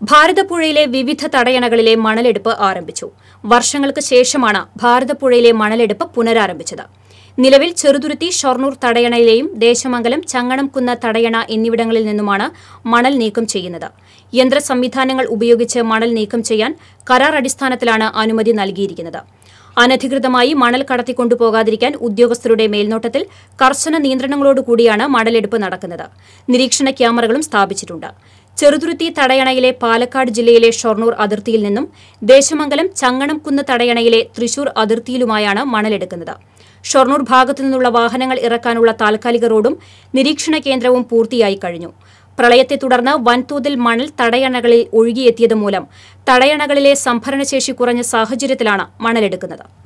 ഭാരതപ്പുഴയിലെ വിവിധ തടയണകളിലെ മണലെടുപ്പ് ആരംഭിച്ചു. വർഷങ്ങൾക്ക് ശേഷമാണ് ഭാരതപ്പുഴയിലെ മണലെടുപ്പ് പുനരാരംഭിച്ചത്. നിലവിൽ ചെറുതുരുത്തി, ഷൊർണൂർ തടയണയിലെയും ദേശമംഗലം, ചങ്ങണംകുന്ന് തടയണ എന്നിവിടങ്ങളിൽ നിന്നുമാണ് മണൽ നീക്കം ചെയ്യുന്നത്. യന്ത്ര സംവിധാനങ്ങൾ ഉപയോഗിച്ച് മണൽ നീക്കം ചെയ്യാൻ കരാർ അടിസ്ഥാനത്തിലാണ് അനുമതി നൽകിയിരിക്കുന്നത്. അനധികൃതമായി മണൽ കടത്തിക്കൊണ്ടുപോകാതിരിക്കാൻ ഉദ്യോഗസ്ഥരുടെ മേൽനോട്ടത്തിൽ കർശന നിയന്ത്രണങ്ങളോടുകൂടിയാണ് മണലെടുപ്പ് നടക്കുന്നത്. നിരീക്ഷണ ക്യാമറകളും സ്ഥാപിച്ചിട്ടുണ്ട്. ചെറുതുരുത്തി തടയണയിലെ പാലക്കാട് ജില്ലയിലെ ഷൊർണൂർ അതിർത്തിയിൽ നിന്നും ദേശമംഗലം, ചങ്ങണംകുന്ന് തടയണയിലെ തൃശൂർ അതിർത്തിയിലുമായാണ് മണലെടുക്കുന്നത്. ഷൊർണൂർ ഭാഗത്തു നിന്നുള്ള വാഹനങ്ങൾ ഇറക്കാനുള്ള താൽക്കാലിക റോഡും നിരീക്ഷണ കേന്ദ്രവും പൂർത്തിയായി കഴിഞ്ഞു. പ്രളയത്തെ തുടർന്ന് വൻതോതിൽ മണൽ തടയണകളിൽ ഒഴുകിയെത്തിയത് മൂലം തടയണകളിലെ സംഭരണശേഷി കുറഞ്ഞ സാഹചര്യത്തിലാണ് മണലെടുക്കുന്നത്.